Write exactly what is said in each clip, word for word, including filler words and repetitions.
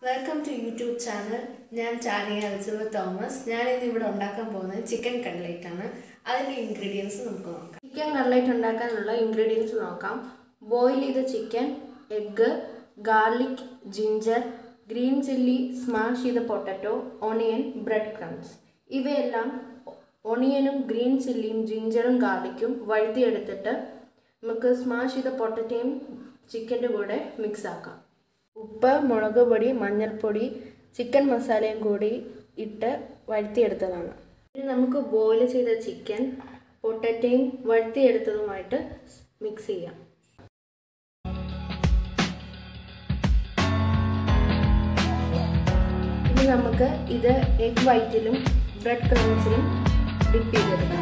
Welcome to YouTube channel. I am Chania Elizabeth Thomas. I am going to make chicken cutlet. That's the ingredients. Chicken cutlet ingredients. Boil the chicken, egg, garlic, ginger, green chilli, smash the potato, onion, breadcrumbs. These onion, green chilli, ginger and garlic we smash the potato chicken mix. ഉപ്പ് മുളക് പൊടി മഞ്ഞൾപ്പൊടി chicken മസാലയും കൂടി ഇട്ട് വഴറ്റി എടുത്തതാണ്. ഇനി നമുക്ക് ബോയിൽ ചെയ്ത ചിക്കൻ പൊട്ടറ്റോയും വഴറ്റി എടുത്തതുമായിട്ട് മിക്സ് ചെയ്യാം. ഇനി നമുക്ക് ഇത് എഗ് വൈറ്റിലും ബ്രെഡ് ക്രംസിലും ഡിപ്പ് ചെയ്തെടുക്കാം.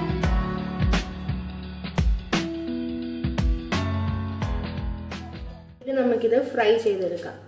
ഇനി നമുക്കിത് ഫ്രൈ ചെയ്തെടുക്കാം.